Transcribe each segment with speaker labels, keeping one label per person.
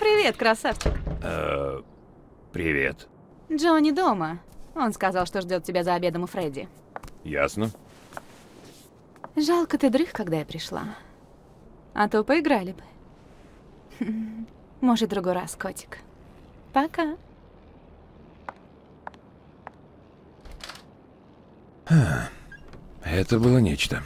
Speaker 1: Привет, красавчик.
Speaker 2: Привет.
Speaker 1: Джонни дома. Он сказал, что ждет тебя за обедом у Фредди.
Speaker 2: Ясно.
Speaker 1: Жалко, ты дрых, когда я пришла. А то поиграли бы. Может, в другой раз, котик. Пока.
Speaker 2: Это было нечто.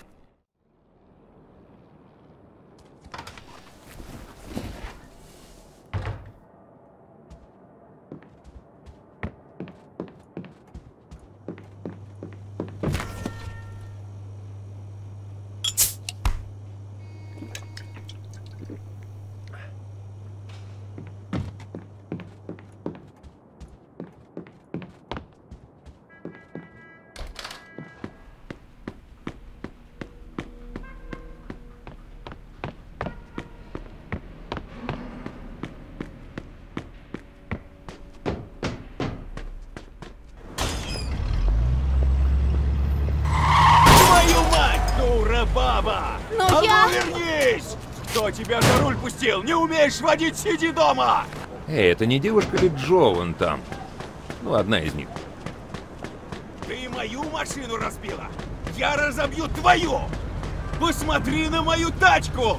Speaker 3: Баба!
Speaker 1: Но
Speaker 3: а
Speaker 1: я...
Speaker 3: ну вернись! Кто тебя за руль пустил? Не умеешь водить, сиди дома!
Speaker 2: Эй, это не девушка ли Джо вон там? Ну, одна из них.
Speaker 3: Ты мою машину разбила! Я разобью твою! Посмотри на мою тачку!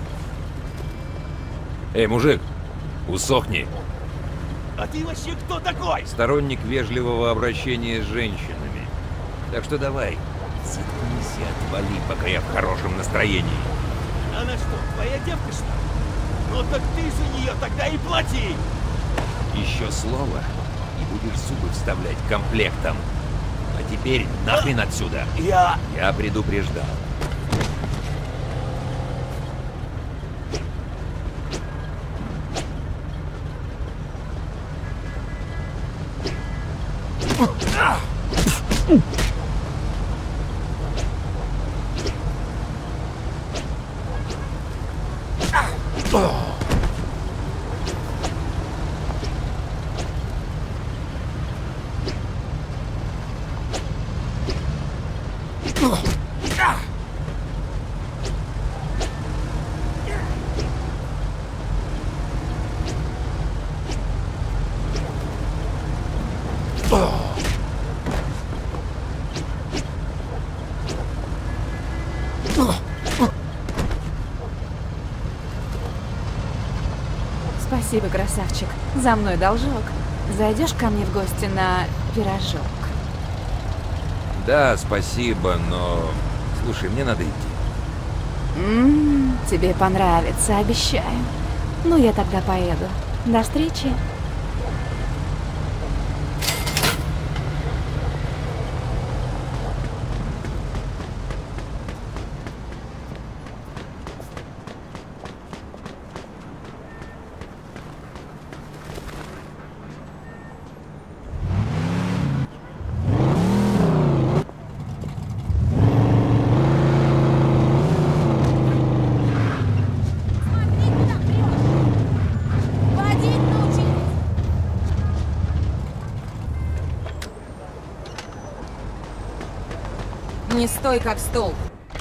Speaker 2: Эй, мужик, усохни.
Speaker 3: А ты вообще кто такой?
Speaker 2: Сторонник вежливого обращения с женщинами. Так что давай, заткнись и отвали, пока я в хорошем настроении.
Speaker 3: Она что, твоя девка, что ли? Ну так ты за нее тогда и плати!
Speaker 2: Еще слово, и будешь зубы вставлять комплектом. А теперь нахрен отсюда.
Speaker 3: Я
Speaker 2: предупреждал.
Speaker 1: Спасибо, красавчик. За мной должок. Зайдешь ко мне в гости на пирожок?
Speaker 2: Да, спасибо, но... Слушай, мне надо идти.
Speaker 1: Тебе понравится, обещаю. Ну, я тогда поеду. До встречи.
Speaker 4: Не стой, как стол.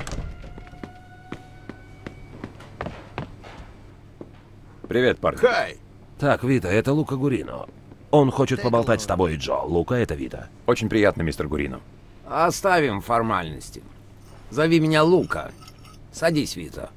Speaker 2: Привет, парень.
Speaker 3: Хай!
Speaker 5: Так, Вита, это Лука Гурино. Он хочет поболтать с тобой, Джо. Лука, это Вита.
Speaker 2: Очень приятно, мистер Гурино.
Speaker 6: Оставим формальности. Зови меня Лука. Садись, Вита.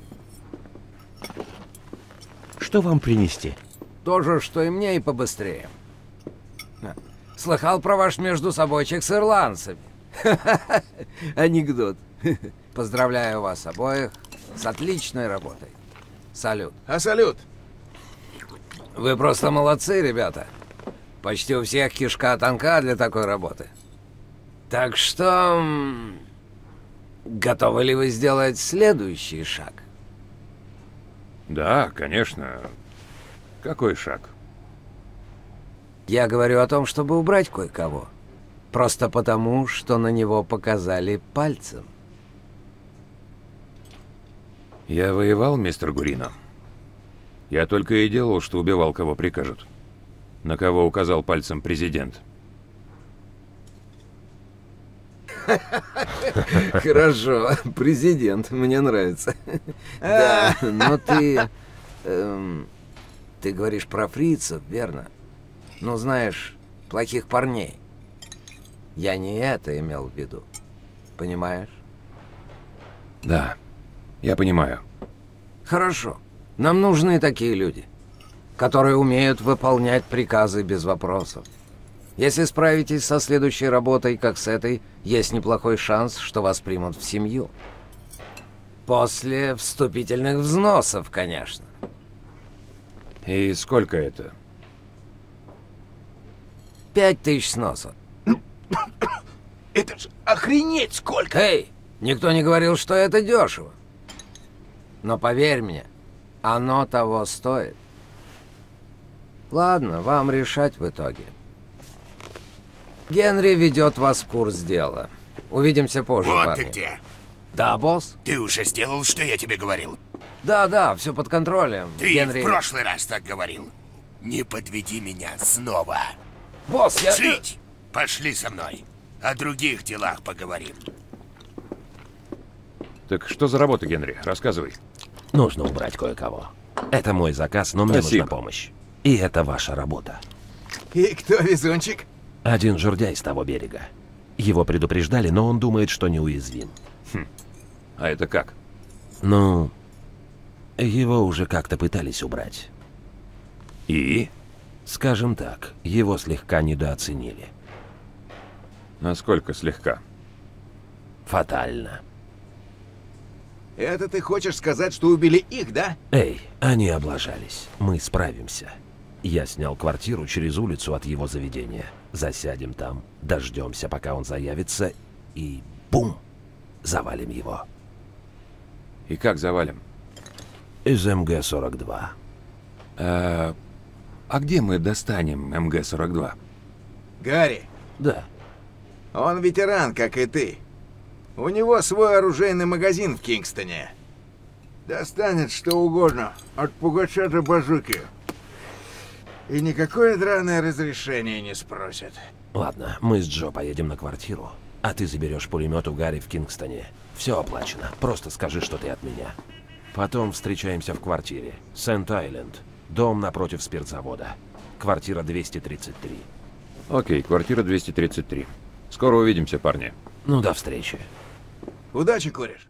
Speaker 5: Что вам принести?
Speaker 6: То же, что и мне, и побыстрее. Слыхал про ваш междусобойчик с ирландцами. Анекдот. Поздравляю вас обоих с отличной работой. Салют.
Speaker 3: А салют?
Speaker 6: Вы просто молодцы, ребята. Почти у всех кишка тонка для такой работы. Так что... готовы ли вы сделать следующий шаг?
Speaker 2: Да, конечно. Какой шаг?
Speaker 6: Я говорю о том, чтобы убрать кое-кого. Просто потому, что на него показали пальцем.
Speaker 2: Я воевал, мистер Гурино. Я только и делал, что убивал, кого прикажут. На кого указал пальцем президент.
Speaker 6: Хорошо, президент, мне нравится. Да, но ты... Ты говоришь про фрицев, верно? Ну, знаешь, плохих парней. Я не это имел в виду. Понимаешь?
Speaker 2: Да, я понимаю.
Speaker 6: Хорошо. Нам нужны такие люди, которые умеют выполнять приказы без вопросов. Если справитесь со следующей работой, как с этой, есть неплохой шанс, что вас примут в семью. После вступительных взносов, конечно.
Speaker 2: И сколько это?
Speaker 6: 5000 сносов.
Speaker 3: Это ж охренеть сколько!
Speaker 6: Эй, никто не говорил, что это дешево. Но поверь мне, оно того стоит. Ладно, вам решать в итоге. Генри ведет вас в курс дела. Увидимся позже,
Speaker 7: Вот
Speaker 6: парни.
Speaker 7: ты где.
Speaker 6: Да, босс?
Speaker 7: Ты уже сделал, что я тебе говорил?
Speaker 6: Да, все под контролем.
Speaker 7: Ты
Speaker 6: Генри...
Speaker 7: в прошлый раз так говорил. Не подведи меня снова.
Speaker 6: Босс, я...
Speaker 7: Жить! Пошли со мной. О других делах поговорим.
Speaker 2: Так что за работа, Генри? Рассказывай.
Speaker 5: Нужно убрать кое-кого. Это мой заказ, но мне
Speaker 2: Спасибо.
Speaker 5: нужна помощь. И это ваша работа.
Speaker 3: И кто везунчик?
Speaker 5: Один жердяй с того берега. Его предупреждали, но он думает, что неуязвим.
Speaker 2: А это как?
Speaker 5: Ну, его уже как-то пытались убрать.
Speaker 2: И?
Speaker 5: Скажем так, его слегка недооценили.
Speaker 2: Насколько слегка?
Speaker 5: Фатально.
Speaker 3: Это ты хочешь сказать, что убили их, да?
Speaker 5: Эй, они облажались. Мы справимся. Я снял квартиру через улицу от его заведения. Засядем там, дождемся, пока он заявится, и бум! Завалим его.
Speaker 2: И как завалим?
Speaker 5: Из МГ-42.
Speaker 2: А где мы достанем МГ-42?
Speaker 3: Гарри,
Speaker 5: Да.
Speaker 3: он ветеран, как и ты. У него свой оружейный магазин в Кингстоне. Достанет что угодно, от пугача до базуки. И никакое драное разрешение не спросят.
Speaker 5: Ладно, мы с Джо поедем на квартиру, а ты заберешь пулемет у Гарри в Кингстоне. Все оплачено. Просто скажи, что ты от меня. Потом встречаемся в квартире. Сент-Айленд. Дом напротив спиртзавода. Квартира 233.
Speaker 2: Окей, квартира 233. Скоро увидимся, парни.
Speaker 5: Ну, до встречи.
Speaker 3: Удачи, кореш.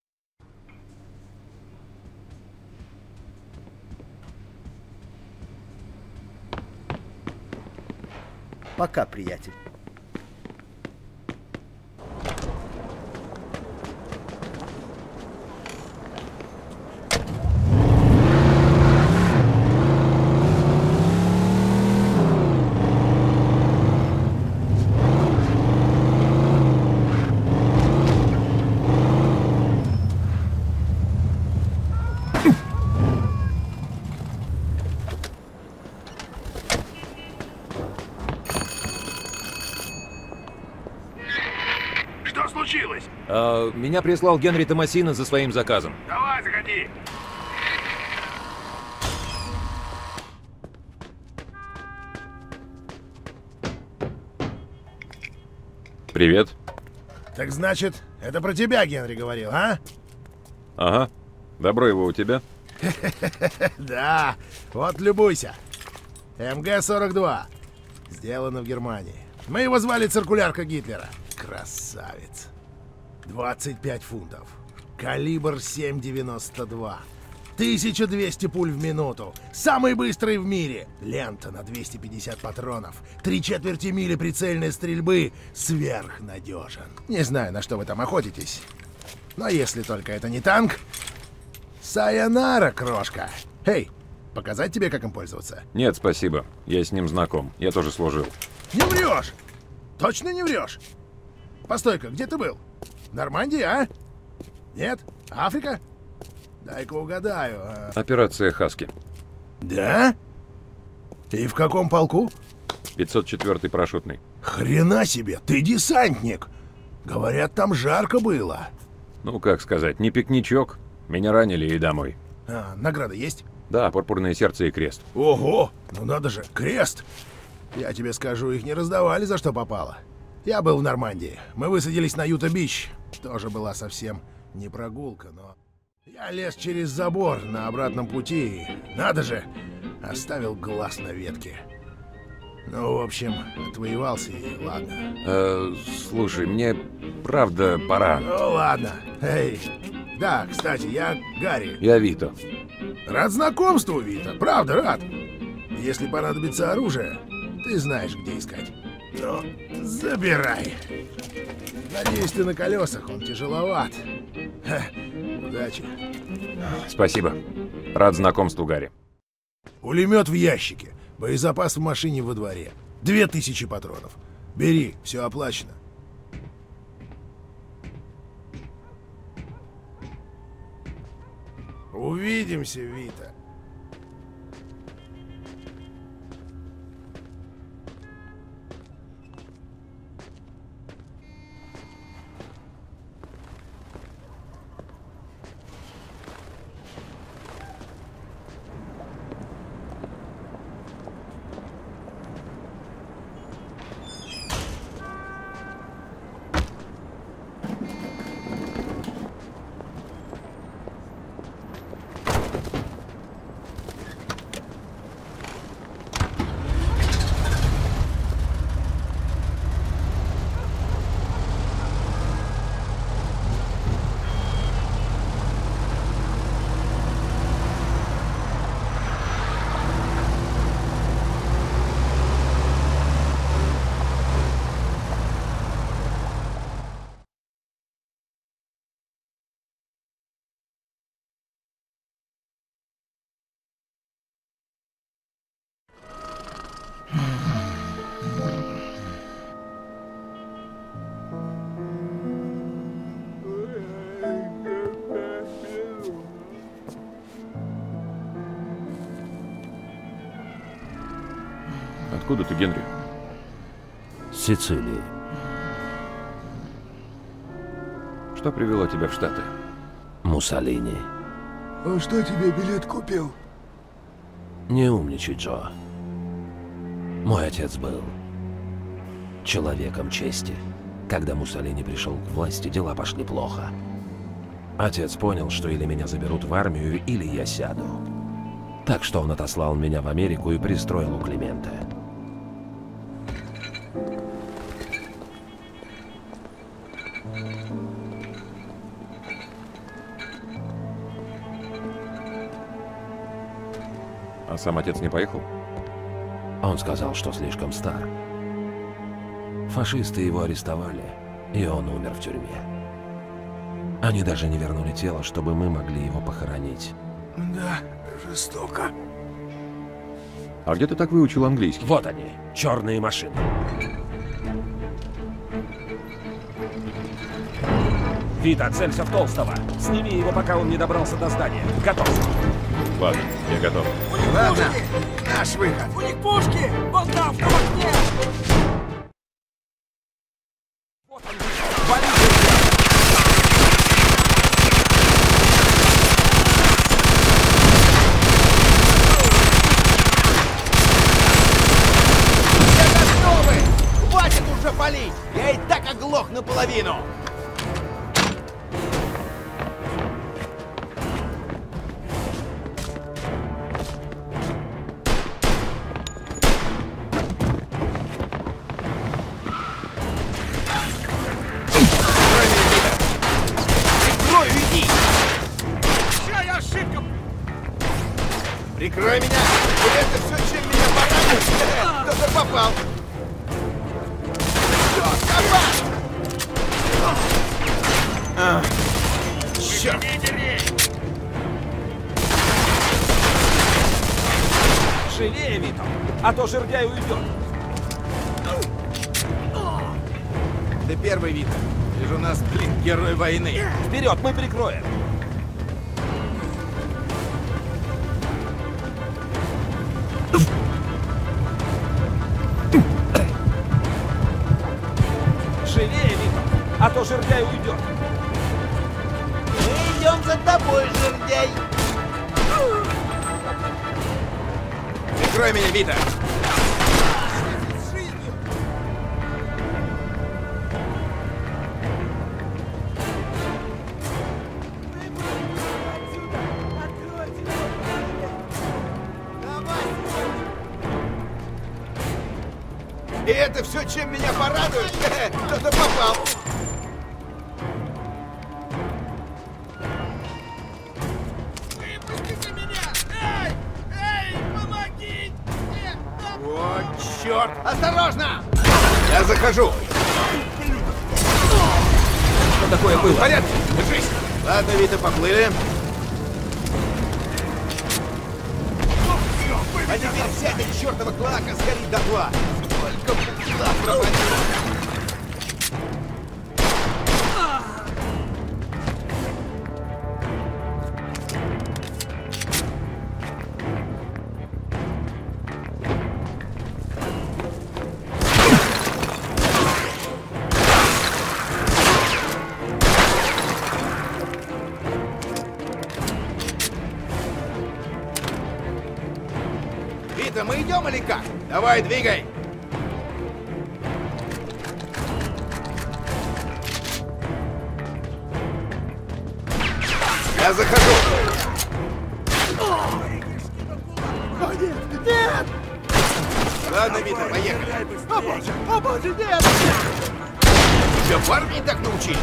Speaker 8: Пока, приятель.
Speaker 7: Что случилось?
Speaker 2: Меня прислал Генри Томасино за своим заказом.
Speaker 7: Давай, заходи.
Speaker 2: Привет.
Speaker 9: Так значит, это про тебя Генри говорил, а?
Speaker 2: Ага. Добро его у тебя?
Speaker 9: Да, вот любуйся. МГ-42. Сделано в Германии. Мы его звали циркулярка Гитлера. Красавец. 25 фунтов. Калибр 7,92. 1200 пуль в минуту. Самый быстрый в мире. Лента на 250 патронов. 3/4 мили прицельной стрельбы. Сверхнадежен. Не знаю, на что вы там охотитесь. Но если только это не танк... Сайонара, крошка. Эй, показать тебе, как им пользоваться?
Speaker 2: Нет, спасибо. Я с ним знаком. Я тоже служил.
Speaker 9: Не врешь! Точно не врешь? Постой-ка, где ты был? Нормандия, а? Нет? Африка? Дай-ка угадаю.
Speaker 2: Операция «Хаски».
Speaker 9: Да? И в каком полку?
Speaker 2: 504-й парашютный.
Speaker 9: Хрена себе, ты десантник! Говорят, там жарко было.
Speaker 2: Ну, как сказать, не пикничок. Меня ранили и домой.
Speaker 9: А, награда есть?
Speaker 2: Да, пурпурное сердце и крест.
Speaker 9: Ого! Ну надо же, крест! Я тебе скажу, их не раздавали за что попало. Я был в Нормандии. Мы высадились на Юта-Бич. Тоже была совсем не прогулка, но... Я лез через забор на обратном пути. Надо же! оставил глаз на ветке. Ну, в общем, отвоевался и ладно.
Speaker 2: Слушай, мне правда пора.
Speaker 9: Ну, ладно. Эй, да, кстати, я Гарри.
Speaker 2: Я Вито.
Speaker 9: Рад знакомству, Вита. Правда, рад. Если понадобится оружие, ты знаешь, где искать. Ну, забирай. Надеюсь, ты на колесах, он тяжеловат. Ха, удачи.
Speaker 2: Спасибо. Рад знакомству, Гарри.
Speaker 9: Пулемет в ящике. Боезапас в машине во дворе. 2000 патронов. Бери, все оплачено. Увидимся, Вита.
Speaker 2: Откуда ты, Генри?
Speaker 5: С Сицилии.
Speaker 2: Что привело тебя в Штаты?
Speaker 5: Муссолини.
Speaker 3: Он что, тебе билет купил?
Speaker 5: Не умничай, Джо. Мой отец был человеком чести. Когда Муссолини пришел к власти, дела пошли плохо. Отец понял, что или меня заберут в армию, или я сяду. Так что он отослал меня в Америку и пристроил у Климента.
Speaker 2: А сам отец не поехал?
Speaker 5: Он сказал, что слишком стар. Фашисты его арестовали, и он умер в тюрьме. Они даже не вернули тело, чтобы мы могли его похоронить.
Speaker 3: Да, жестоко.
Speaker 2: А где ты так выучил английский?
Speaker 5: Вот они, черные машины. Вита, целься в Толстого. Сними его, пока он не добрался до здания. Готов.
Speaker 2: Ладно, я готов.
Speaker 3: Ладно, наш выход.
Speaker 4: У них пушки! Вон там, в том окне!
Speaker 8: Хватит уже палить! Я и так оглох наполовину!
Speaker 3: Прикрой меня! Это все, чем меня поранил! Кто-то попал! Черт!
Speaker 5: Живее, Вито, а то жердяй уйдет.
Speaker 3: Ты первый, Вита. Ты же у нас, блин, герой войны.
Speaker 5: Вперед, мы прикроем. Живее, Вито, а то жердяй уйдет.
Speaker 8: Мы идем за тобой, жердяй!
Speaker 3: Прикрой меня, Вита!
Speaker 8: Давай,
Speaker 3: И это все, чем меня порадует? Кто-то попал.
Speaker 4: Выпустите меня! Эй, помогите!
Speaker 3: О, черт!
Speaker 8: Осторожно!
Speaker 3: Я захожу.
Speaker 5: Что такое было?
Speaker 3: В порядке, держись. Ладно, Вита, поплыли.
Speaker 8: А теперь вся эта чертова клака сгорит дотла! Только бухла пропадет! Вита, мы идем или как?
Speaker 3: Давай, двигай. Я захожу. Ладно, Вита, поехали.
Speaker 8: О боже, нет!
Speaker 3: Тебя в армии так научили?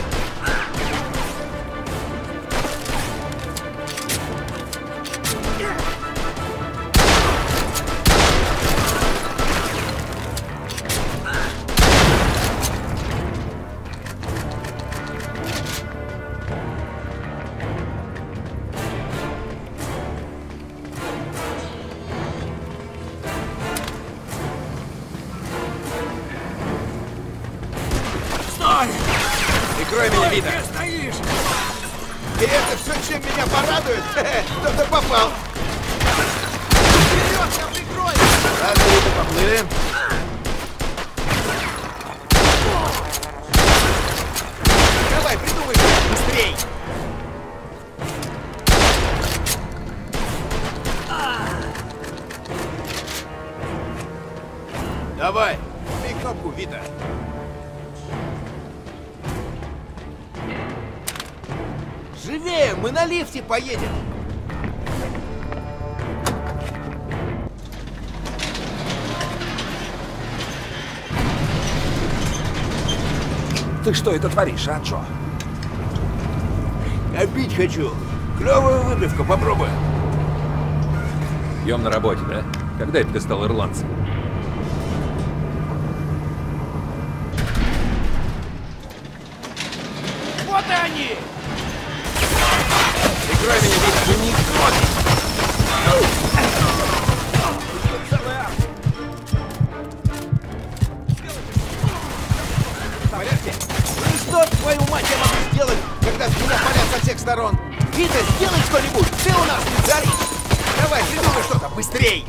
Speaker 4: Стой!
Speaker 3: Прикрой меня,
Speaker 4: Стой,
Speaker 3: Вита.
Speaker 4: где стоишь?
Speaker 3: И это все, чем меня порадует? Кто-то попал.
Speaker 8: Вперед, я прикрою!
Speaker 3: Ладно, Вита, поплыли.
Speaker 8: Давай, придумай что-то быстрей!
Speaker 3: Давай, жми кнопку, Вита.
Speaker 8: Живее, мы на лифте поедем!
Speaker 5: Ты что это творишь, а, Джо?
Speaker 3: Я пить хочу. Клевую выпивку попробуй.
Speaker 2: Ем на работе, да? Когда это ты стал ирландцем?
Speaker 8: Вот и они!
Speaker 3: Прикрой меня, Вита.
Speaker 8: Ты не кровь! В порядке? Ну и что, твою мать, я могу сделать, когда в меня палят со всех сторон? Вита, сделай что-нибудь! Ты у нас специалист! Давай, придумай что-то, быстрей!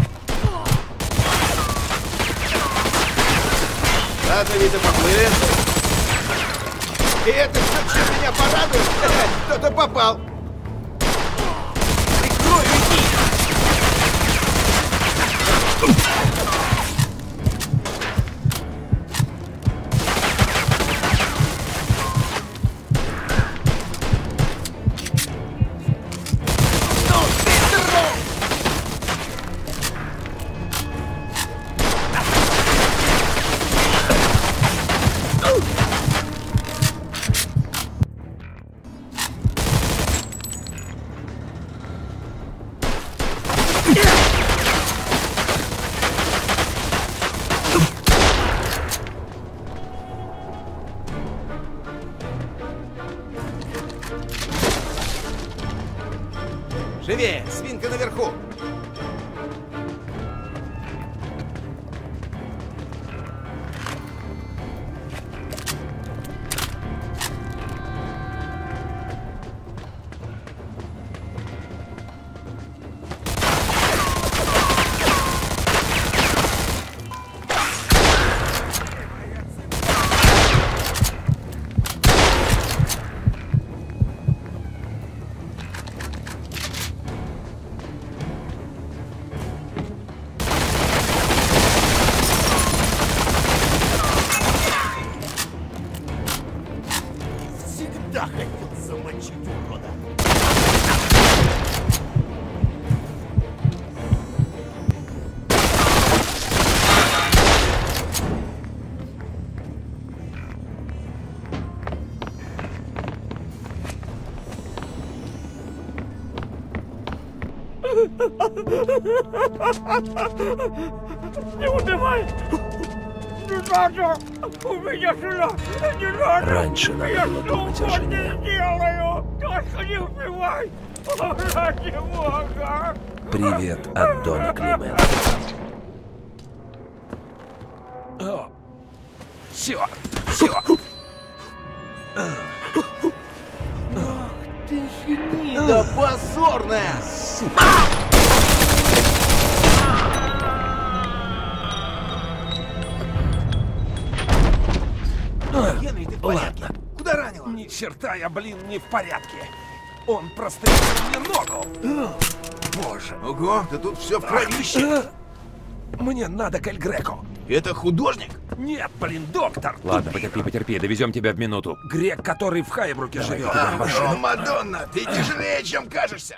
Speaker 3: Ладно, Вита, поплыли. И это все, чем меня порадует? Кто-то попал.
Speaker 8: Прикрой, уйди! Ну, ты здоров!
Speaker 4: Не убивай! Не надо! У меня жена! Не надо!
Speaker 5: Раньше надо
Speaker 4: Я
Speaker 5: было
Speaker 4: что
Speaker 5: думать о
Speaker 4: угодно
Speaker 5: жене.
Speaker 4: сделаю! Только не убивай! О, ради Бога!
Speaker 5: Привет от Дона Климента. Все.
Speaker 8: Ты гнида позорная! Генри, ты в порядке? Куда ранила?
Speaker 5: Ни черта я, не в порядке. Он прострелил мне ногу. Боже.
Speaker 3: Ого, да тут все в кровище.
Speaker 5: Мне надо к Эль Греко.
Speaker 3: Это художник?
Speaker 5: Нет, доктор.
Speaker 2: Ладно, потерпи, довезем тебя в минуту.
Speaker 5: Грек, который в Хайбруке живет.
Speaker 3: О, Мадонна, ты тяжелее, чем кажешься.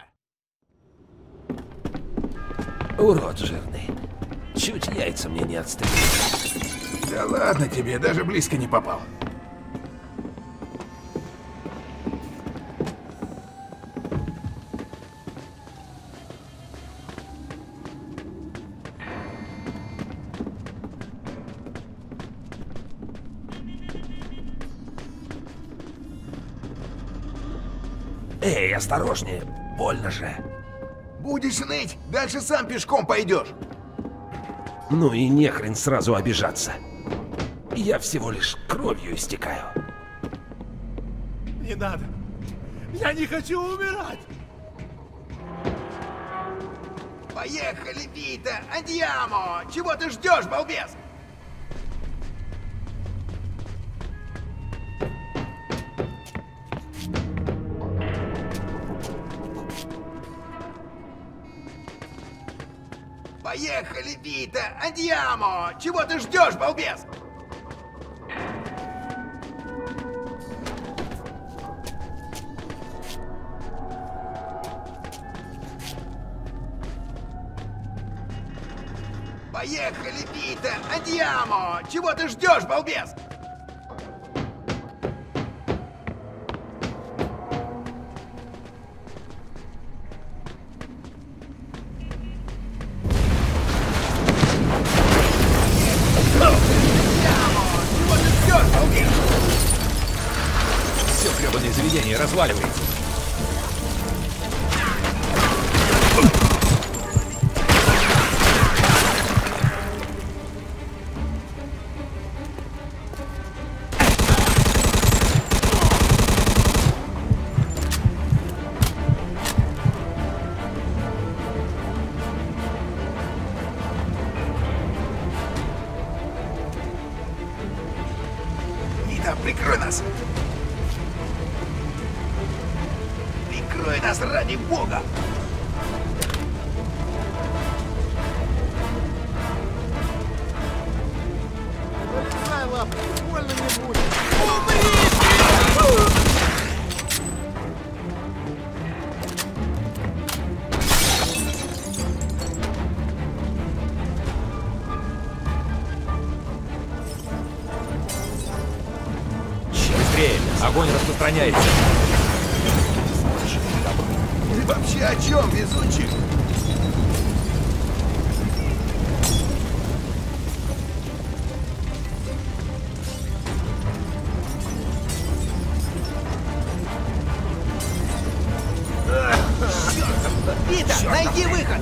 Speaker 5: Урод жирный. Чуть яйца мне не отстрелил.
Speaker 3: Да ладно тебе, даже близко не попал.
Speaker 5: Эй, осторожнее, больно же.
Speaker 3: Будешь ныть, дальше сам пешком пойдешь.
Speaker 5: Ну и нехрен сразу обижаться. Я всего лишь кровью истекаю.
Speaker 9: Не надо. Я не хочу умирать.
Speaker 3: Поехали, Вита, андьямо! Чего ты ждешь, балбес? Поехали, Вита, андьямо! Чего ты ждешь, балбес? Поехали, Вита, андьямо! Чего ты ждешь, балбес?
Speaker 2: Все гребаное заведение разваливается.
Speaker 3: Вита, прикрой нас! Прикрой нас ради бога!
Speaker 9: Полезай, лапа, больно не будет.
Speaker 2: Быстрее! Огонь распространяется.
Speaker 3: Ты вообще о чем, везунчик?
Speaker 8: Вита, найди выход!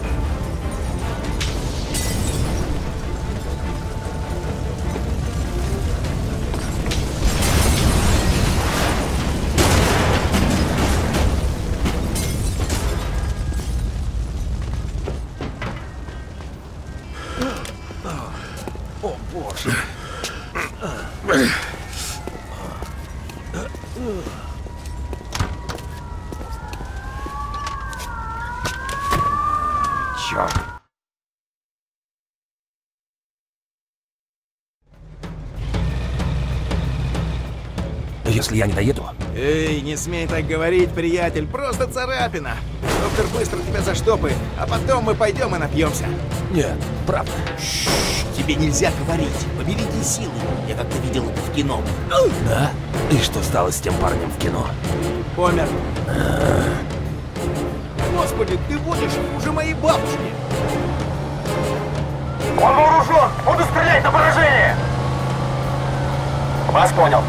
Speaker 5: О, боже.
Speaker 2: Черт!
Speaker 5: Если я не доеду,
Speaker 8: Эй, не смей так говорить, приятель, просто царапина. Доктор быстро тебя заштопает, а потом мы пойдем и напьемся.
Speaker 5: нет, правда.
Speaker 8: Тебе нельзя говорить, поберите силы. Я как-то видел это в кино.
Speaker 5: Да? И что стало с тем парнем в кино?
Speaker 8: Помер. Господи, ты водишь хуже моей бабушки!
Speaker 10: Он вооружен! Буду стрелять на поражение! Вас понял.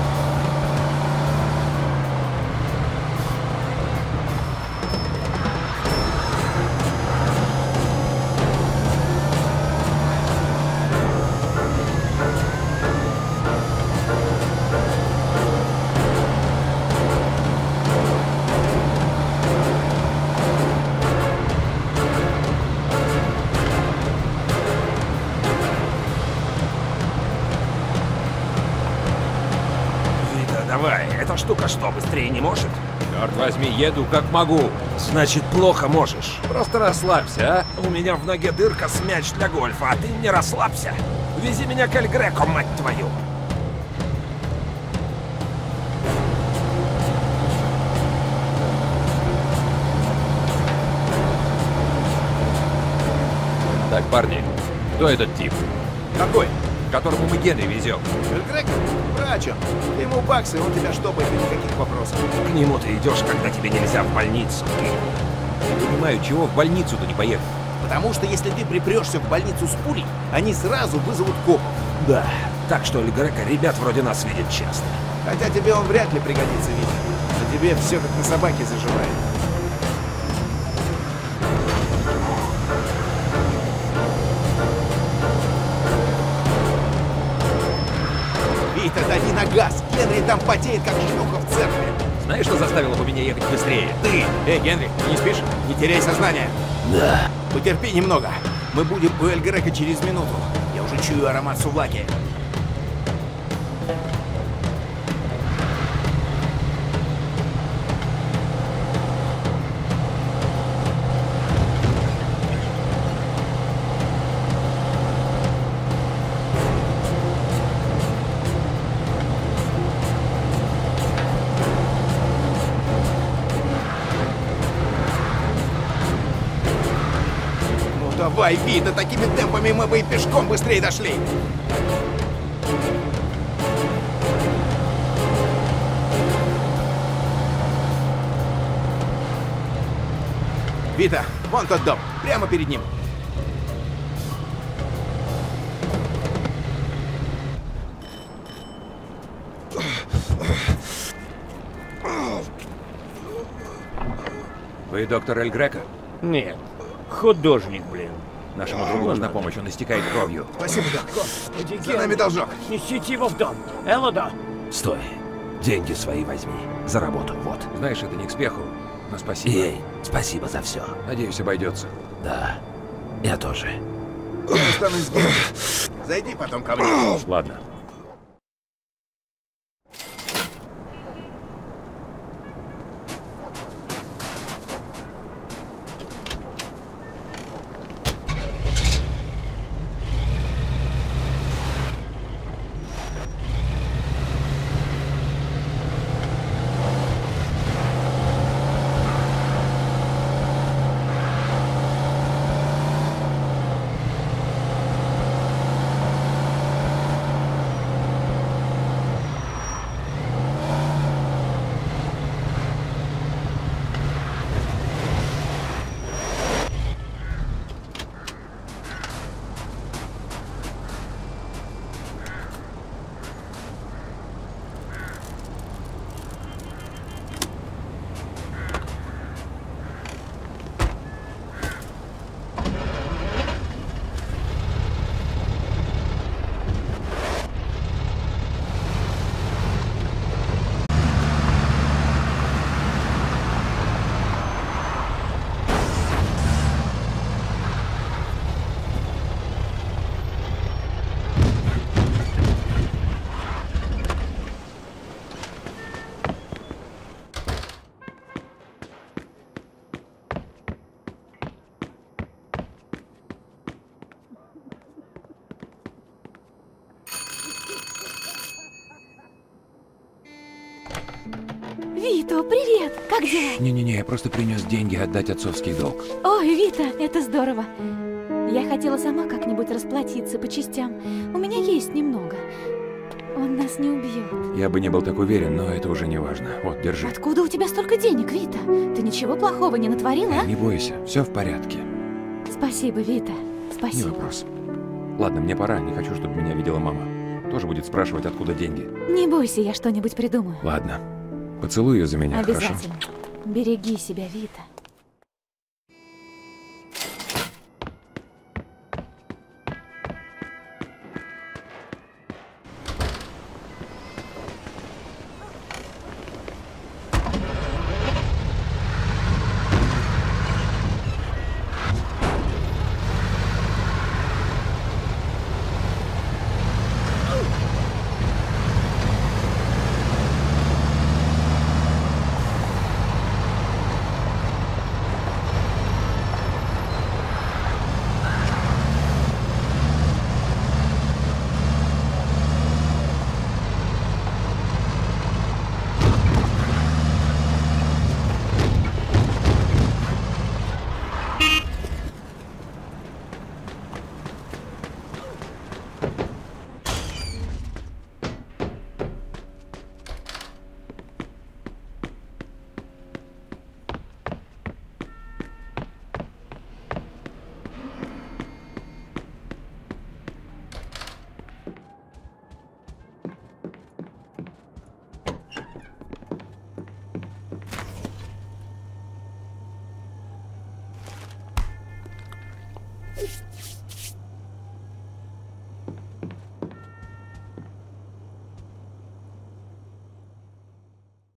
Speaker 5: Давай, эта штука что, быстрее не может?
Speaker 2: Черт возьми, еду как могу.
Speaker 5: Значит, плохо можешь.
Speaker 2: Просто расслабься, а?
Speaker 5: У меня в ноге дырка с мяч для гольфа, а ты не расслабься. Вези меня к Эль Греко, мать твою.
Speaker 2: Так, парни, кто этот тип?
Speaker 8: Какой?
Speaker 2: Которому мы Генри везем?
Speaker 8: Грег? Врач он. Ты ему баксы, он тебя штопает, и никаких вопросов.
Speaker 5: К нему ты идешь, когда тебе нельзя в больницу.
Speaker 2: Не понимаю, чего в больницу-то не поехать?
Speaker 8: Потому что если ты припрешься в больницу с пулей, они сразу вызовут копов.
Speaker 5: Да, так что Эль Греко ребят вроде нас видит часто.
Speaker 8: Хотя тебе он вряд ли пригодится, Витя. На тебе все как на собаке заживает. Витя, дави на газ! Генри там потеет, как шлюха в церкви.
Speaker 2: Знаешь, что заставило бы меня ехать быстрее?
Speaker 8: Ты! Эй, Генри, ты не спишь? Не теряй сознание.
Speaker 5: Да.
Speaker 8: Потерпи немного. Мы будем у Эль Греко через минуту. Я уже чую аромат сувлаки. Давай, Вита, такими темпами мы бы и пешком быстрее дошли. Вита, вон тот дом, прямо перед ним.
Speaker 2: Вы доктор Эль Греко?
Speaker 4: Нет, художник, блин.
Speaker 2: Нашему другу нужна помощь, он истекает кровью.
Speaker 8: Спасибо, док.
Speaker 4: Иди,
Speaker 8: За нами должок.
Speaker 4: Несите его в дом. Элода.
Speaker 5: Стой. Деньги свои возьми. За работу, вот.
Speaker 2: Знаешь, это не к спеху, но спасибо.
Speaker 5: Ей, спасибо за все.
Speaker 2: Надеюсь, обойдется.
Speaker 5: Да, я тоже.
Speaker 8: Я останусь с Генри. Зайди потом ко мне.
Speaker 2: Ладно.
Speaker 1: Вито, привет! Как дела?
Speaker 2: Не-не-не, я просто принес деньги отдать отцовский долг.
Speaker 1: Ой, Вита, это здорово. Я хотела сама как-нибудь расплатиться по частям. У меня есть немного. Он нас не убьет.
Speaker 2: Я бы не был так уверен, но это уже не важно. Вот, держи.
Speaker 1: Откуда у тебя столько денег, Вита? Ты ничего плохого не натворила, а?
Speaker 2: Не бойся, все в порядке.
Speaker 1: Спасибо, Вита. Спасибо.
Speaker 2: Не вопрос. Ладно, мне пора, не хочу, чтобы меня видела мама. Тоже будет спрашивать, откуда деньги.
Speaker 1: Не бойся, я что-нибудь придумаю.
Speaker 2: Ладно. Поцелуй ее за меня,
Speaker 1: Обязательно.
Speaker 2: хорошо?
Speaker 1: Береги себя, Вита.